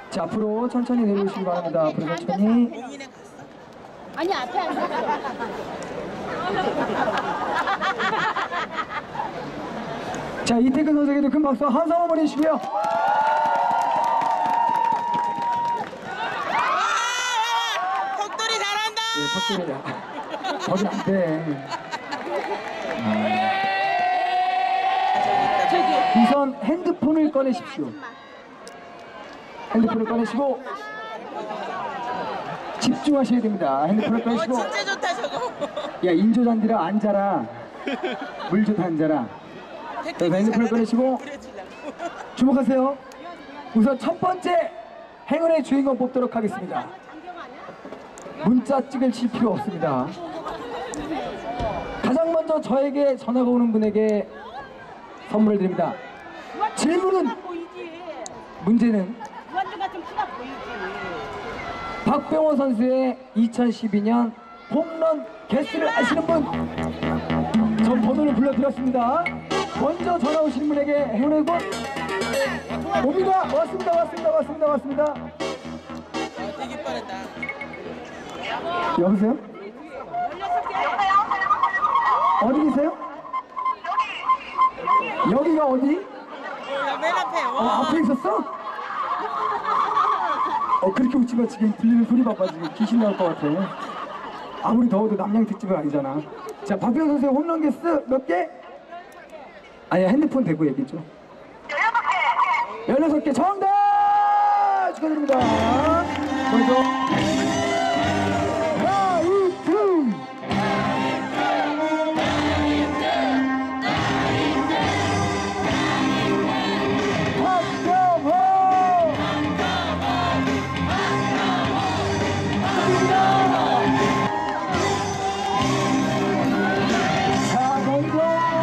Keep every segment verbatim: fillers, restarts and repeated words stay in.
자, 앞으로 천천히 내려오시기 바랍니다. 앞으로 천천히. 아니, 앞에 앉아. 자, 이태근 선수에게도 큰 박수 한 사람 보내주시고요. 턱돌이 잘한다. 예, 턱돌이야. 거기 안 돼. 우선 핸드폰을 꺼내십시오. 핸드폰을 꺼내시고 집중하셔야 됩니다. 핸드폰을 꺼내시고. 어, 진짜 좋다 저거. 야, 인조잔디라 앉아라. 물 좀 앉아라. 그래서 핸드폰을 꺼내시고 주목하세요. 우선 첫 번째 행운의 주인공 뽑도록 하겠습니다. 문자 찍으실 필요 없습니다. 가장 먼저 저에게 전화가 오는 분에게 선물을 드립니다. 질문은, 문제는 박병호 선수의 이천십이 년 홈런 개수를 아시는 분, 전 번호를 불러드렸습니다. 먼저 전화 오시는 분에게 행운의 권 옵니다. 왔습니다. 왔습니다. 왔습니다. 왔습니다. 아, 되게 빠르다. 여보세요? 어디 계세요? 여기가 어디? 어, 맨 앞에. 어, 와. 앞에 있었어? 어, 그렇게 웃지 마. 지금 들리는 소리 봐봐. 지금 귀신 나올 것 같아. 아무리 더워도 남양 특집은 아니잖아. 자, 박병호 선수의 홈런 개수 몇 개? 아니야, 핸드폰 대고 얘기죠. 열여섯 개 정답! 축하드립니다. 먼저 나이트! 박병호! 자, 먼저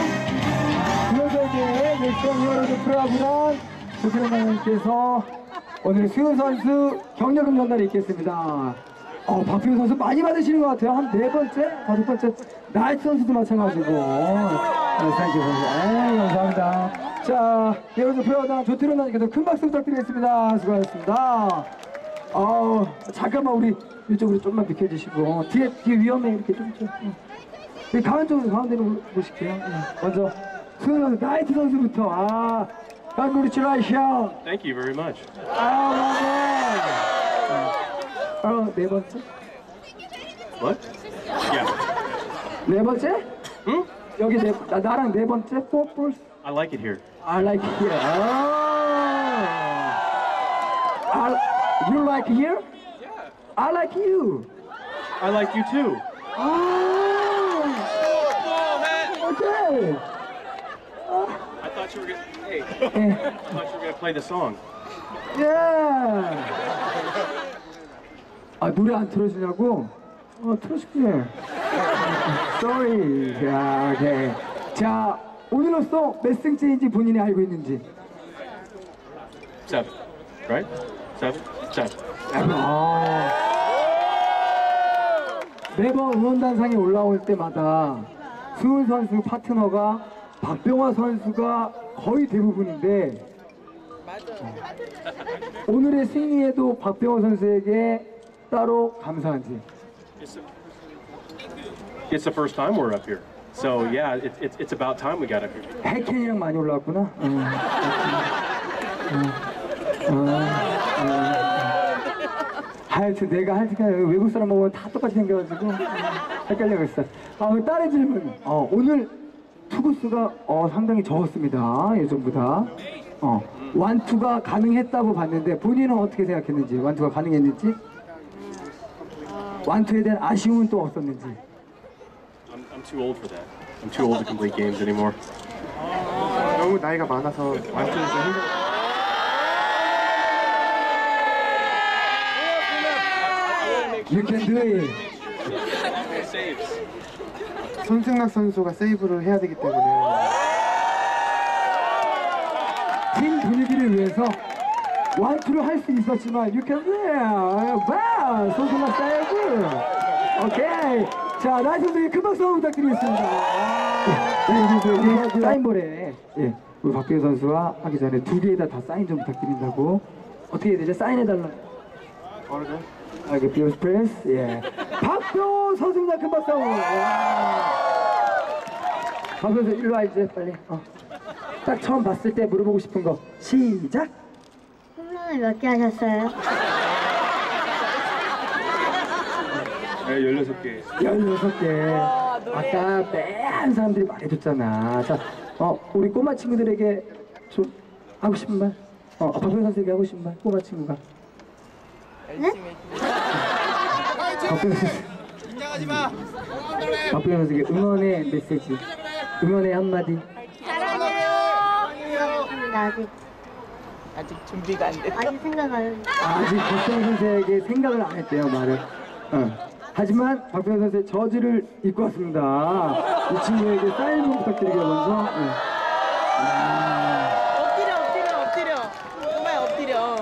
그녀에게 넥션 히어로즈 프로그램 조태련님께서 오늘 수현 선수 격려금 전달이 있겠습니다. 어, 박병호 선수 많이 받으시는 것 같아요. 한 네 번째, 다섯 번째. 나이트 선수도 마찬가지고. 네, 사이즈 선수. 네, 감사합니다. 자, 히어로즈 프로그램 조태련님께서 큰 박수 부탁드리겠습니다. 수고하셨습니다. 어, 잠깐만 우리 이쪽으로 좀만 비켜주시고. 뒤에, 뒤에 위험해. 이렇게 좀. 좀. 네, 가운 쪽으로 가운데로 보실게요. 네. 먼저 수현 선수, 나이트 선수부터. 아, Congratulations. Thank you very much. 아, 맞네. 어, 네 번째? What? Yeah. 네 번째? Hmm? 여기 네, 나, 나랑 네 번째? Four first? I like it here. I like it here. 아, I, you like here? Yeah. I like you. I like you too. 아, 오케이. I thought you were gonna. Hey. 예. I thought you were gonna play the song. 예. 아, 노래 안 틀어주냐고? 어, 틀어줄게. Sorry. 자, 오케이. 자, 오늘로써 몇 승째인지 본인이 알고 있는지. Seven. Right? Seven. Seven. 아. 매번 응원단상에 올라올 때마다 수훈 선수 파트너가 박병호 선수가 거의 대부분인데 오늘의 승리에도 박병호 선수에게 따로 감사한지. It's, it's the first time we're up here. So yeah, it, it, it's about time we got up here. 해켄이랑 많이 올라왔구나. 응. 응. 응. 응. 하여튼 내가 하여튼 외국 사람 보면 다 똑같이 생겨가지고 헷갈려겠어. 아, 딸의 질문. 어, 오늘 투구수가 어, 상당히 적었습니다. 예전보다. 어, 완투가 가능했다고 봤는데 본인은 어떻게 생각했는지, 완투가 가능했는지, 완투에 대한 아쉬움은 또 없었는지. I'm, I'm too old for that. I'm too old to complete games anymore. 너무 나이가 많아서 완투에서 힘들어. You can do it. Saves. 손승락 선수가 세이브를 해야 되기 때문에 팀 분위기를 위해서 완투를 할 수 있었지만 You can do it. 와우, 손승락 세이브. 오케이. 자, 나이 선수에게 큰 박수 한번 부탁드리겠습니다. 네, 선수에게 사인볼에 예, 우리 박병호 선수와 하기 전에 두 개에다 다 사인 좀 부탁드린다고 어떻게 해야 되죠? 사인해달라. 어르신? 아, 이게 비오스 프레스. 예. 박병호 선수입니다. 큰 박수. 와. 박병호 선수 일로 와 이제 빨리. 어. 딱 처음 봤을 때 물어보고 싶은 거 시작. 홈런을 몇 개 하셨어요? 네, 열여섯 개. 열여섯 개. 아까 매한 사람들이 말해줬잖아. 자, 어, 우리 꼬마 친구들에게 좀 하고 싶은 말? 어, 박병호 선수에게 하고 싶은 말? 꼬마 친구가. 네? 박병호 선수. 박병호 선수에게 응원의 메시지. 응원의 한마디. 사랑해요. 아직 아직 준비가 안 됐어. 아직 생각 안 했는데. 아직 박병호 선수에게 생각을 안 했대요, 말을. 어. 하지만 박병호 선수의 저지를 입고 왔습니다. 이 친구에게 사인 좀 부탁드리게요, 먼저. 네. 아, 엎드려 엎드려 엎드려. 정말 엎드려.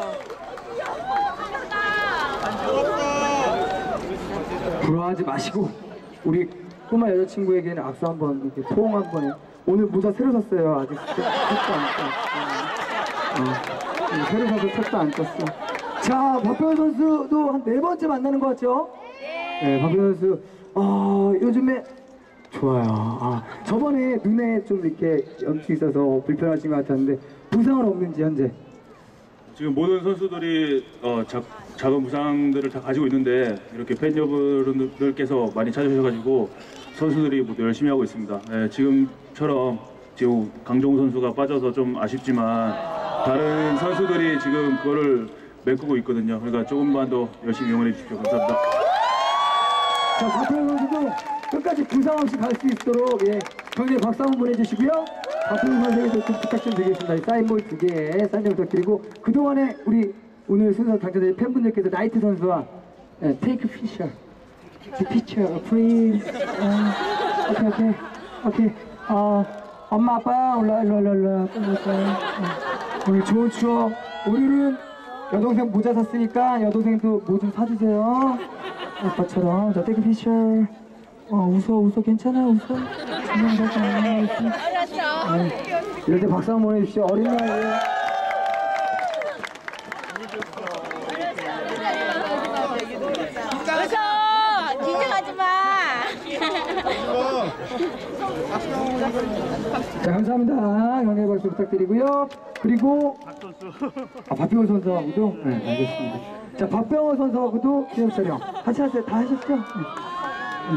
부러워하지 마시고 우리 꼬마 여자친구에게는 악수 한번 이렇게 포옹 한번 해. 오늘 모자 새로 샀어요. 아직 색도 안 떴어. 어. 새로 사서 색도 안 떴어. 자, 박병호 선수도 한 네 번째 만나는 것 같죠? 네, 박병호 선수. 아, 요즘에 좋아요. 아, 저번에 눈에 좀 이렇게 염증이 있어서 불편하신 것 같았는데 부상은 없는지 현재. 지금 모든 선수들이 어, 자, 작은 부상들을 다 가지고 있는데 이렇게 팬 여러분들께서 많이 찾아주셔가지고 선수들이 모두 열심히 하고 있습니다. 네, 지금처럼 지금 강정호 선수가 빠져서 좀 아쉽지만 다른 선수들이 지금 그거를 메꾸고 있거든요. 그러니까 조금만 더 열심히 응원해 주십시오. 감사합니다. 자, 박병호 선수도 끝까지 부상 없이 갈 수 있도록 예, 경례 박수 한번 보내주시고요. 박병호 선수에게도 좀 부탁 좀 드리겠습니다. 사인볼 두 개 사인 좀 부탁드리고 그동안에 우리 오늘 순서 당첨된 팬분들께서 나이트 선수와 예, take a picture, take a picture, please. 어, 오케이 오케이 오케이. 어, 엄마 아빠 올라 올라 올라 올라 올라. 오늘 좋은 추억. 오늘은 여동생 모자 샀으니까 여동생도 뭐 좀 사주세요. 아빠처럼. 자, take a picture. 어, 웃어, 웃어, 괜찮아, 웃어. 알았어. 이럴 때 박수 한번 보내주십시오. 어린 나이에. 웃어. 긴장하지 마. 자, 감사합니다. 경례 박수 부탁드리고요. 그리고 아, 박병호 선수하고도 네, 알겠습니다. 자, 박병호 선수하고도 기념 촬영 같이 하세요. 다 하셨죠? 네.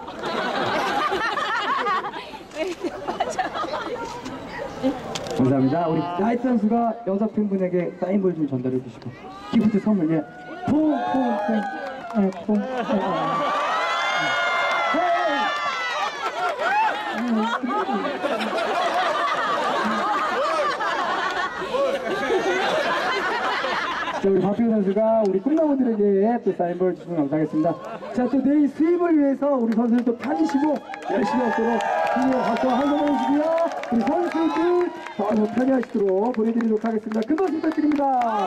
네. 감사합니다. 우리 나이트 선수가 여자 팬분에게 사인볼 좀 전달해 주시고 기프트 선물 예. 퐁, 퐁, 퐁. 네, 퐁. 네, 네. 자, 우리 박병호 선수가 우리 꿈나무들에게 또 사인볼 주시면 감사하겠습니다. 자, 또 내일 수입을 위해서 우리 선수들도 편히쉬고 열심히 하도록 기념 박수와 한번 해주시고요. 우리 선수들 더 편히하시도록 보내드리도록 하겠습니다. 큰 박수 부탁드립니다.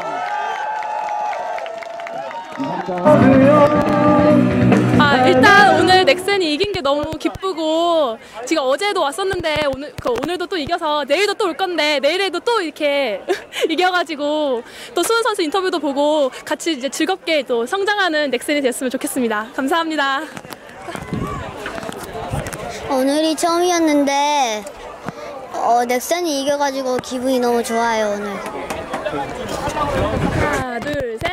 감사합니다. 아, 일단 오늘 넥센이 이긴 게 너무 기쁘고 지금 어제도 왔었는데 오늘 그 오늘도 또 이겨서 내일도 또 올 건데 내일에도 또 이렇게 이겨가지고 또 수은 선수 인터뷰도 보고 같이 이제 즐겁게 또 성장하는 넥센이 됐으면 좋겠습니다. 감사합니다. 오늘이 처음이었는데 어, 넥센이 이겨가지고 기분이 너무 좋아요 오늘. 하나, 둘, 셋.